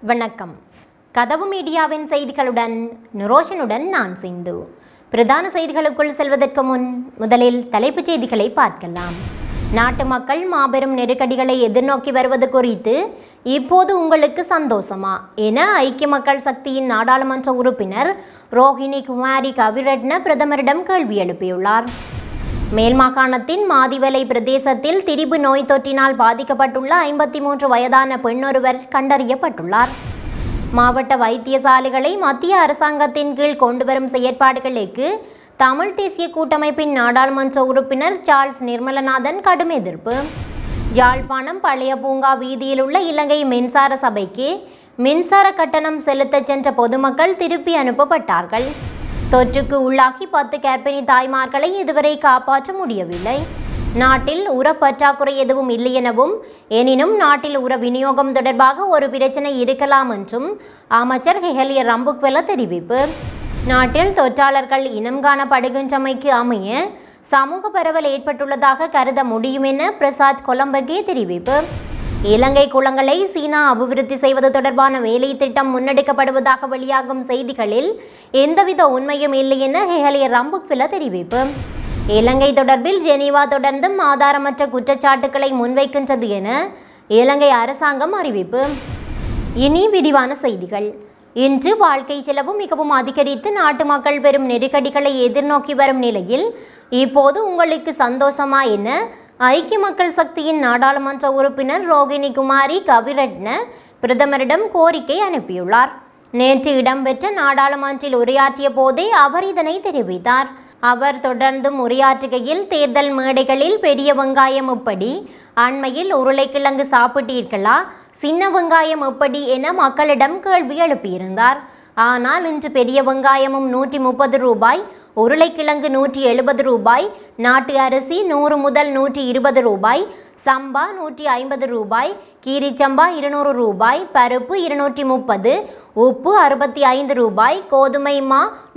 வணக்கம். கதவு மீடியாவின் செய்திகளுடன் நிரோஷனுடன் நான் சிந்து. பிரதான செய்திகளுக்குள் செல்வதற்கு முன் முதலில் தலைப்புச் செய்திகளை பார்க்கலாம். நாட்டு மக்கள் மாபெரும் நெருக்கடிகளை எதிர்நோக்கி வருவது குறித்து இப்போது உங்களுக்கு சந்தோஷமா என ஐக்கிய மக்கள் சக்தியின் நாடாளுமன்ற உறுப்பினர் ரோஹினி குமாரி கவிரட்ன பிரதமரிடம் கேள்வி எழுப்பியுள்ளார். மேல் மாகாணத்தின் மாதிவலை பிரதேசத்தில் திரிபு நோய் தொற்றினால் பாதிக்கப்பட்டுள்ள 53 வயதான பெண்ணொருவர் கண்டறியப்பட்டுள்ளார். மாவட்ட வைத்தியசாலைகளை மத்திய அரசாங்கத்தின் கீழ் கொண்டுவரும் செயற்பாடுகளுக்கு தமிழ் தேசிய கூட்டமைப்பின் நாடாளுமன்ற உறுப்பினர் சார்ல்ஸ் நிர்மலநாதன் கடும் எதிர்ப்பு. யாழ்ப்பாணம் பழைய பூங்கா வீதியில் உள்ள இலங்கை மின்சார சபைக்கு மின்சார கட்டணம் செலுத்த சென்ற பொதுமக்கள் திருப்பி அனுப்பப்பட்டார்கள். தொற்றுக்கு உள்ளாகி 10 கர்ப்பிணி தாய்மார்களை இதுவரை காப்பாற்ற முடியவில்லை. நாட்டில் உர பற்றாக்குறை எதுவும் இல்லை எனவும் எனினும் நாட்டில் உர விநியோகம் தொடர்பாக ஒரு பிரச்சனை இருக்கலாம் என்றும் அமைச்சர் கெஹலிய ரம்புக்வெல தெரிவிப்பு. நாட்டில் தொற்றாளர்கள் இனம் காணப்படுகின்றமைக்கு அமைய சமூக பரவல் ஏற்பட்டுள்ளதாக கருத முடியும் என பிரசாத் கொலம்பகே தெரிவிப்பு. இலங்கை குளங்களை சீனா அபிவிருத்தி செய்வது தொடர்பான வேலை திட்டம் முன்னெடுக்கப்படுவதாக வெளியாகும் செய்திகளில் எந்தவித உண்மையும் இல்லை என கெஹலிய ரம்புக்வெல தெரிவிப்பு. இலங்கை தொடர்பில் ஜெனீவா தொடர்ந்தும் ஆதாரமற்ற குற்றச்சாட்டுக்களை முன்வைக்கின்றது என இலங்கை அரசாங்கம் அறிவிப்பு. இனி விரிவான செய்திகள். இன்று வாழ்க்கை செலவு மிகவும் அதிகரித்து நாட்டு மக்கள் பெரும் நெருக்கடிகளை எதிர்நோக்கி வரும் நிலையில் இப்போது உங்களுக்கு சந்தோஷமா என ஐக்கிய மக்கள் சக்தியின் நாடாளுமன்ற உறுப்பினர் ரோஹினி குமாரி கவிரட்ன பிரதமரிடம் கோரிக்கை அனுப்பியுள்ளார். நேற்று இடம்பெற்ற நாடாளுமன்றில் உரையாற்றிய போதே அவர் இதனை தெரிவித்தார். அவர் தொடர்ந்தும் உரையாற்றுகையில் தேர்தல் மேடைகளில் பெரிய வெங்காயம் எப்படி, அண்மையில் உருளைக்கிழங்கு சாப்பிட்டீர்களா, சின்ன வெங்காயம் எப்படி என மக்களிடம் கேள்வி எழுப்பியிருந்தார். ஆனால் இன்று பெரிய வெங்காயமும் 130 ரூபாய், உருளைக்கிழங்கு 170 ரூபாய், நாட்டு அரிசி 100 முதல் 120 ரூபாய், சம்பா 150 ரூபாய், கீரிச்சம்பா 200 ரூபாய், பருப்பு 230, உப்பு 65 ரூபாய், கோதுமை மா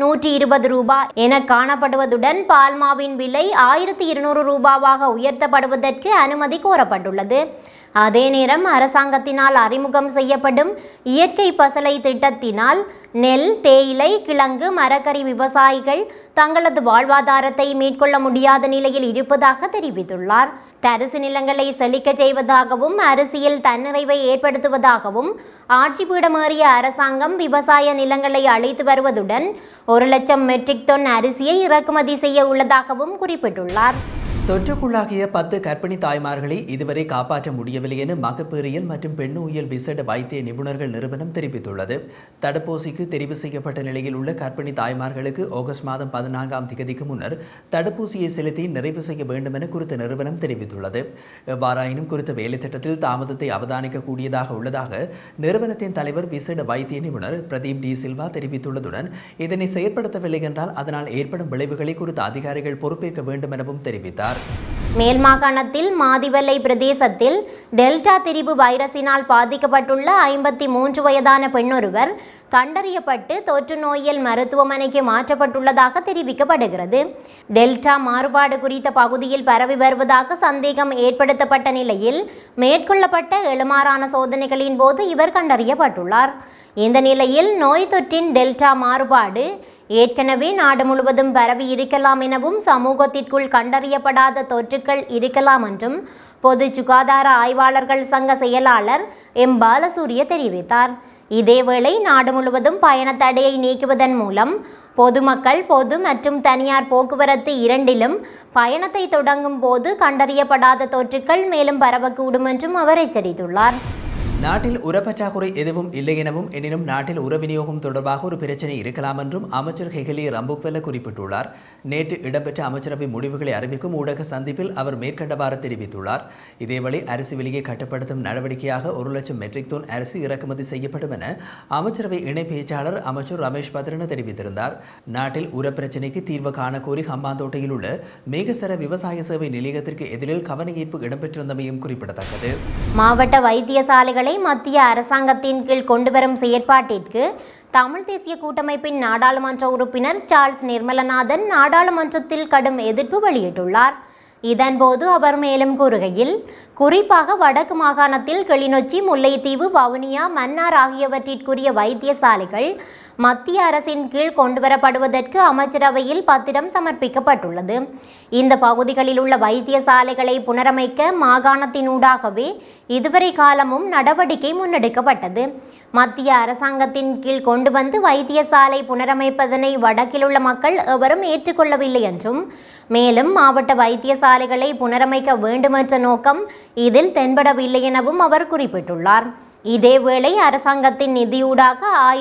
120 ரூபாய் என காணப்படுவதுடன் பால்மாவின் விலை 1200 ரூபாவாக உயர்த்தப்படுவதற்கு அனுமதி கோரப்பட்டுள்ளது. அதே நேரம் அரசாங்கத்தினால் அறிமுகம் செய்யப்படும் இயற்கை பசலை திட்டத்தினால் நெல், தேயிலை, கிழங்கு, மரக்கறி விவசாயிகள் தங்களது வாழ்வாதாரத்தை மேற்கொள்ள முடியாத நிலையில் இருப்பதாக தெரிவித்துள்ளார். தரிசு நிலங்களை செழிக்க செய்வதாகவும் அரசியல் தன்னிறைவை ஏற்படுத்துவதாகவும் ஆட்சி பீடமேறிய அரசாங்கம் விவசாய நிலங்களை அழைத்து வருவதுடன் 1 லட்சம் மெட்ரிக் டன் அரிசியை இறக்குமதி செய்ய உள்ளதாகவும் குறிப்பிட்டுள்ளார். தொற்றுக்குள்ளாகிய 10 கர்ப்பிணி தாய்மார்களை இதுவரை காப்பாற்ற முடியவில்லை என மகப்பேறியல் மற்றும் பெண்ணுயியல் விசேட வைத்திய நிபுணர்கள் நிறுவனம் தெரிவித்துள்ளது. தடுப்பூசிக்கு தெரிவு செய்யப்பட்ட நிலையில் உள்ள கர்ப்பிணி தாய்மார்களுக்கு ஆகஸ்ட் மாதம் 14ஆம் தேதிக்கு முன்னர் தடுப்பூசியை செலுத்தி நிறைவு செய்ய வேண்டும் என குறித்த நிறுவனம் தெரிவித்துள்ளது. எவ்வாறாயினும் குறித்த வேலை திட்டத்தில் தாமதத்தை அவதானிக்கக்கூடியதாக உள்ளதாக நிறுவனத்தின் தலைவர் விசேட வைத்திய நிபுணர் பிரதீப் டி சில்வா தெரிவித்துள்ளதுடன் இதனை செயற்படுத்தவில்லை என்றால் அதனால் ஏற்படும் விளைவுகளை குறித்த அதிகாரிகள் பொறுப்பேற்க வேண்டும் எனவும் தெரிவித்தார். மேல் மாகாணத்தில் மாதிவலை பிரதேசத்தில் டெல்டா திரிபு வைரஸினால் பாதிக்கப்பட்டுள்ள 53 வயதான பெண்ணொருவர் கண்டறியப்பட்டு தொற்று நோயியல் மருத்துவமனைக்கு மாற்றப்பட்டுள்ளதாக தெரிவிக்கப்படுகிறது. டெல்டா மாறுபாடு குறித்த பகுதியில் பரவி வருவதாக சந்தேகம் ஏற்படுத்தப்பட்ட நிலையில் மேற்கொள்ளப்பட்ட எழுமாறான சோதனைகளின் போது இவர் கண்டறியப்பட்டுள்ளார். இந்த நிலையில் நோய் தொற்றின் டெல்டா மாறுபாடு ஏற்கனவே நாடு முழுவதும் பரவி இருக்கலாம் எனவும் சமூகத்திற்குள் கண்டறியப்படாத தொற்றுக்கள் இருக்கலாம் என்றும் பொது சுகாதார ஆய்வாளர்கள் சங்க செயலாளர் எம் பாலசூரிய தெரிவித்தார். இதேவேளை நாடு முழுவதும் பயண தடையை நீக்குவதன் மூலம் பொதுமக்கள் பொது மற்றும் தனியார் போக்குவரத்து இரண்டிலும் பயணத்தை தொடங்கும் போது கண்டறியப்படாத தொற்றுக்கள் மேலும் பரவக்கூடும் என்றும் அவர் எச்சரித்துள்ளார். நாட்டில் உரப்பற்றாக்குறை எதுவும் இல்லை எனவும் எனினும் நாட்டில் உர விநியோகம் தொடர்பாக ஒரு பிரச்சனை இருக்கலாம் என்றும் அமைச்சர் கெஹலிய ரம்புக்வெல குறிப்பிட்டுள்ளார். நேற்று இடம்பெற்ற அமைச்சரவை முடிவுகளை அறிவிக்கும் ஊடக சந்திப்பில் அவர் மேற்கண்டவாறு தெரிவித்துள்ளார். இதேவேளை அரிசி விலையை கட்டுப்படுத்தும் நடவடிக்கையாக 1 லட்சம் மெட்ரிக் டன் அரிசி இறக்குமதி செய்யப்படும் என அமைச்சரவை இணை பேச்சாளர் அமைச்சர் ரமேஷ் பத்ரன தெரிவித்திருந்தார். நாட்டில் உர பிரச்சினைக்கு தீர்வு காணக்கோரி ஹம்பாந்தோட்டையில் உள்ள மேகசர விவசாய சேவை நிலையத்திற்கு எதிரில் கவனஈர்ப்பு இடம்பெற்றிருந்தமையும் குறிப்பிடத்தக்கது. மாவட்ட வைத்தியசாலைகள் மத்திய அரசாங்கத்தின் கீழ் கொண்டுவரும் செயற்பாட்டிற்கு தமிழ் தேசிய கூட்டமைப்பின் நாடாளுமன்ற உறுப்பினர் சார்ல்ஸ் நிர்மலநாதன் நாடாளுமன்றத்தில் கடும் எதிர்ப்பு வெளியிட்டுள்ளார். இதன்போது அவர் மேலும் கூறுகையில், குறிப்பாக வடக்கு மாகாணத்தில் கிளிநொச்சி, முல்லைத்தீவு, வவுனியா, மன்னார் ஆகியவற்றிற்குரிய வைத்தியசாலைகள் மத்திய அரசின் கீழ் கொண்டுவரப்படுவதற்கு அமைச்சரவையில் பத்திரம் சமர்ப்பிக்கப்பட்டுள்ளது. இந்த பகுதிகளில் உள்ள வைத்தியசாலைகளை புனரமைக்க மாகாணத்தினூடாகவே இதுவரை காலமும் நடவடிக்கை முன்னெடுக்கப்பட்டது. மத்திய அரசாங்கத்தின் கீழ் கொண்டு வந்து வைத்தியசாலை புனரமைப்பதனை வடக்கில் உள்ள மக்கள் எவரும் ஏற்றுக்கொள்ளவில்லை என்றும், மேலும் மாவட்ட வைத்தியசாலைகளை புனரமைக்க வேண்டுமென்ற நோக்கம் இதில் தென்படவில்லை எனவும் அவர் குறிப்பிட்டுள்ளார். இதேவேளை அரசாங்கத்தின் நிதியூடாக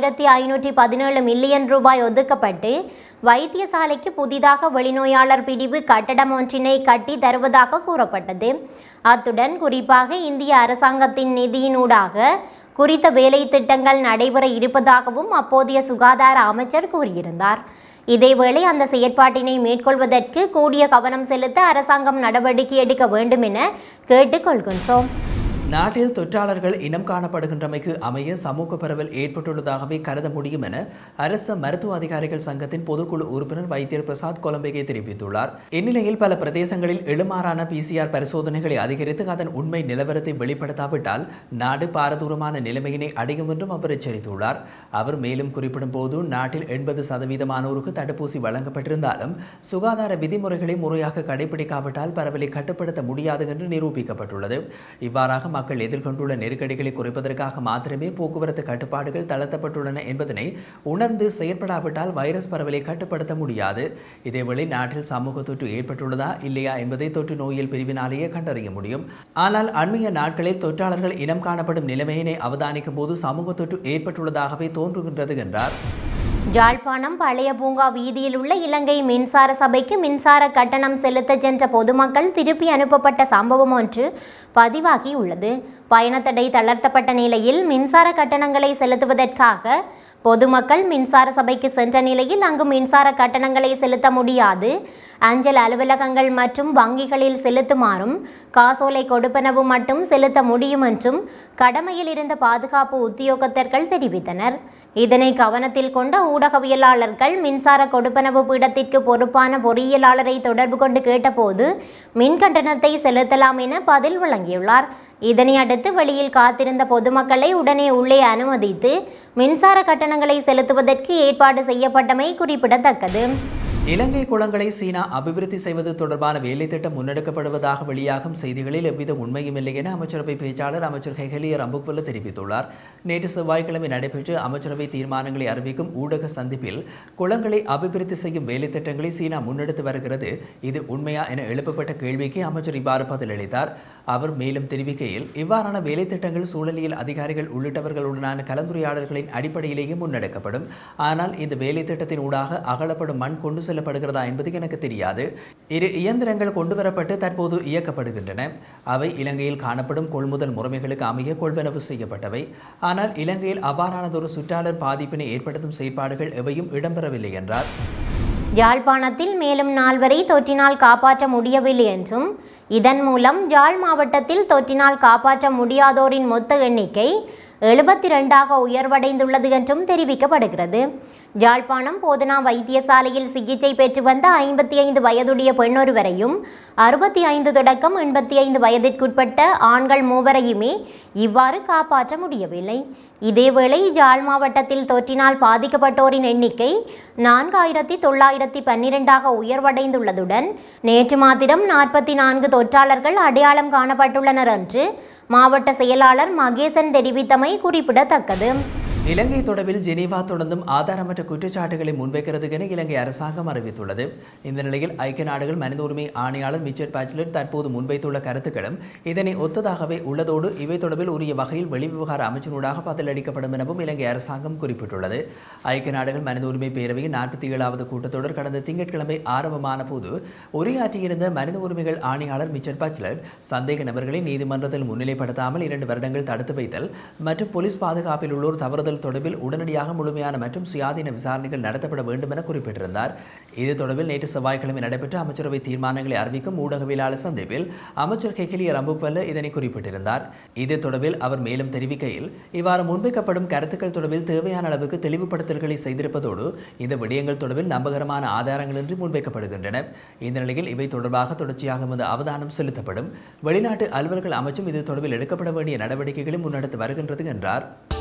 1517 மில்லியன் ரூபாய் ஒதுக்கப்பட்டு வைத்தியசாலைக்கு புதிதாக வெளிநோயாளர் பிரிவு கட்டடம் ஒன்றினை கட்டி தருவதாக கூறப்பட்டது. அத்துடன் குறிப்பாக இந்திய அரசாங்கத்தின் நிதியினூடாக குறித்த வேலை திட்டங்கள் நடைபெற இருப்பதாகவும் அப்போதைய சுகாதார அமைச்சர் கூறியிருந்தார். இதேவேளை அந்த செயற்பாட்டினை மேற்கொள்வதற்கு கூடிய கவனம் செலுத்த அரசாங்கம் நடவடிக்கை எடுக்க வேண்டும் என கேட்டுக்கொள்கின்றோம். நாட்டில் தொற்றாளர்கள் இனம் காணப்படுகின்றமைக்கு அமைய சமூக பரவல் ஏற்பட்டுள்ளதாகவே கருத முடியும் என அரசு மருத்துவ அதிகாரிகள் சங்கத்தின் பொதுக்குழு உறுப்பினர் வைத்தியர் பிரசாத் கொலம்பேகே தெரிவித்துள்ளார். இந்நிலையில் பல பிரதேசங்களில் எழுமாறான PCR பரிசோதனைகளை அதிகரித்து அதன் உண்மை நிலவரத்தை வெளிப்படுத்தாவிட்டால் நாடு பாரதூரமான நிலைமையினை அடையும் என்றும் அவர் எச்சரித்துள்ளார். அவர் மேலும் குறிப்பிடும் போது, நாட்டில் 80% தடுப்பூசி வழங்கப்பட்டிருந்தாலும் சுகாதார விதிமுறைகளை முறையாக கடைபிடிக்காவிட்டால் பரவலை கட்டுப்படுத்த முடியாது என்று நிரூபிக்கப்பட்டுள்ளது. இவ்வாறாக மக்கள் எதிர்கொண்டுள்ள நெருக்கடிகளை குறைப்பதற்காக மாத்திரமே போக்குவரத்து கட்டுப்பாடுகள் தளர்த்தப்பட்டுள்ளன என்பதனை உணர்ந்து செயற்படாவிட்டால் வைரஸ் பரவலை கட்டுப்படுத்த முடியாது. இதேவேளை நாட்டில் சமூக தொற்று ஏற்பட்டுள்ளதா இல்லையா என்பதை தொற்று நோயியல் பிரிவினாலேயே கண்டறிய முடியும். ஆனால் அண்மைய நாட்களில் தொற்றாளர்கள் இனம் காணப்படும் நிலைமையினை அவதானிக்கும் போது சமூக தொற்று ஏற்பட்டுள்ளதாகவே தோன்றுகின்றது என்றார். யாழ்ப்பாணம் பழைய பூங்கா வீதியில் உள்ள இலங்கை மின்சார சபைக்கு மின்சார கட்டணம் செலுத்த சென்ற பொதுமக்கள் திருப்பி அனுப்பப்பட்ட சம்பவம் ஒன்று பதிவாகியுள்ளது. பயணத்தடை தளர்த்தப்பட்ட நிலையில் மின்சார கட்டணங்களை செலுத்துவதற்காக பொதுமக்கள் மின்சார சபைக்கு சென்ற நிலையில் அங்கு மின்சார கட்டணங்களை செலுத்த முடியாது, அஞ்சல் அலுவலகங்கள் மற்றும் வங்கிகளில் செலுத்துமாறும் காசோலை கொடுப்பனவு மட்டும் செலுத்த முடியும் என்றும் கடமையில் இருந்த பாதுகாப்பு உத்தியோகத்தர்கள் தெரிவித்தனர். இதனை கவனத்தில் கொண்ட ஊடகவியலாளர்கள் மின்சார கொடுப்பனவு பீடத்திற்கு பொறுப்பான பொறியியலாளரை தொடர்பு கொண்டு கேட்டபோது மின் கட்டணத்தை செலுத்தலாம் என பதில் வழங்கியுள்ளார். இதனை அடுத்து வெளியில் காத்திருந்த பொதுமக்களை உடனே உள்ளே அனுமதித்து மின்சார கட்டணங்களை செலுத்துவதற்கு ஏற்பாடு செய்யப்பட்டமை குறிப்பிடத்தக்கது. இலங்கை குளங்களை சீனா அபிவிருத்தி செய்வது தொடர்பான வேலை திட்டம் முன்னெடுக்கப்படுவதாக வெளியாகும் செய்திகளில் எவ்வித உண்மையும் இல்லை என அமைச்சரவை பேச்சாளர் அமைச்சர் கெஹலிய ரம்புக்வெல்ல தெரிவித்துள்ளார். நேற்று செவ்வாய்க்கிழமை நடைபெற்ற அமைச்சரவை தீர்மானங்களை அறிவிக்கும் ஊடக சந்திப்பில் குளங்களை அபிவிருத்தி செய்யும் வேலை திட்டங்களை சீனா முன்னெடுத்து வருகிறது, இது உண்மையா என எழுப்பப்பட்ட கேள்விக்கு அமைச்சர் இவ்வாறு பதிலளித்தார். அவர் மேலும் தெரிவிக்கையில், இவ்வாறான வேலை திட்டங்கள் சூழலியல் அதிகாரிகள் உள்ளிட்டவர்களுடனான கலந்துரையாடல்களின் அடிப்படையிலேயே முன்னெடுக்கப்படும். ஆனால் இந்த வேலை திட்டத்தின் ஊடாக அகலப்படும் மண் கொண்டு செல்லப்படுகிறதா என்பது எனக்கு தெரியாது. இரு இயந்திரங்கள் கொண்டுவரப்பட்டு தற்போது இயக்கப்படுகின்றன. அவை இலங்கையில் காணப்படும் கொள்முதல் முறைமைகளுக்கு அமைய கொள்வனவு செய்யப்பட்டவை. ஆனால் இலங்கையில் அவ்வாறானதொரு சுற்றாளர் பாதிப்பினை ஏற்படுத்தும் செயற்பாடுகள் எவையும் இடம்பெறவில்லை என்றார். யாழ்ப்பாணத்தில் மேலும் 4 வரை தொற்றினால் காப்பாற்ற முடியவில்லை என்றும், இதன் மூலம் யாழ் மாவட்டத்தில் தொற்றினால் காப்பாற்ற முடியாதோரின் மொத்த எண்ணிக்கை 72ஆக உயர்வடைந்துள்ளது என்றும் தெரிவிக்கப்படுகிறது. யாழ்ப்பாணம் போதனா வைத்தியசாலையில் சிகிச்சை பெற்று வந்த 55 வயதுடைய பெண்ணொருவரையும் 65 தொடக்கம் 85 வயதிற்குட்பட்ட ஆண்கள் 3 வரையுமே இவ்வாறு காப்பாற்ற முடியவில்லை. இதேவேளை யாழ் மாவட்டத்தில் தொற்றினால் பாதிக்கப்பட்டோரின் எண்ணிக்கை 4912ஆக உயர்வடைந்துள்ளதுடன் நேற்று மாத்திரம் 44 தொற்றாளர்கள் அடையாளம் காணப்பட்டுள்ளனர் என்று மாவட்ட செயலாளர் மகேசன் தெரிவித்தமை குறிப்பிடத்தக்கது. இலங்கை தொடர்பில் ஜெனீவா தொடர்ந்தும் ஆதாரமற்ற குற்றச்சாட்டுகளை முன்வைக்கிறது என இலங்கை அரசாங்கம் அறிவித்துள்ளது. இந்த நிலையில் ஐக்கிய நாடுகள் மனித உரிமை ஆணையாளர் மிச்சர் பாச்லெட் தற்போது முன்வைத்துள்ள கருத்துக்களும் இதனை ஒத்ததாகவே உள்ளதோடு இவை தொடர்பில் உரிய வகையில் வெளிவிவகார அமைச்சினூடாக பதிலளிக்கப்படும் எனவும் இலங்கை அரசாங்கம் குறிப்பிட்டுள்ளது. ஐக்கிய நாடுகள் மனித உரிமை பேரவையின் 47வது கூட்டத்தொடர் கடந்த திங்கட்கிழமை ஆரம்பமான போது உரையாற்றியிருந்த மனித உரிமைகள் ஆணையாளர் மிச்சர் பாச்லெட் சந்தேக நபர்களை நீதிமன்றத்தில் முன்னிலைப்படுத்தாமல் 2 வருடங்கள் தடுத்து வைத்தல் மற்றும் போலீஸ் பாதுகாப்பில் உள்ளோர் தவறுதல் விடுதல் தொடர்பில் உடனடியாக முழுமையான மற்றும் சுயாதீன விசாரணைகள் நடத்தப்பட வேண்டும் என குறிப்பிட்டிருந்தார். இது தொடர்பில் நேற்று செவ்வாய்க்கிழமை நடைபெற்ற அமைச்சரவை தீர்மானங்களை அறிவிக்கும் ஊடகவியலாளர் சந்திப்பில் அமைச்சர் கெஹிலிய ரம்புக்வெல்ல இதனை குறிப்பிட்டிருந்தார். இது தொடர்பில் அவர் மேலும் தெரிவிக்கையில், இவ்வாறு முன்வைக்கப்படும் கருத்துக்கள் தொடர்பில் தேவையான அளவுக்கு தெளிவுபடுத்தல்களை செய்திருப்பதோடு இந்த விடயங்கள் தொடர்பில் நம்பகரமான ஆதாரங்களின்றி முன்வைக்கப்படுகின்றன. இந்த நிலையில் இவை தொடர்பாக தொடர்ச்சியாக அவதானம் செலுத்தப்படும். வெளிநாட்டு அலுவல்கள் அமைச்சும் இது தொடர்பில் எடுக்கப்பட வேண்டிய நடவடிக்கைகளை முன்னெடுத்து வருகின்றது என்றார்.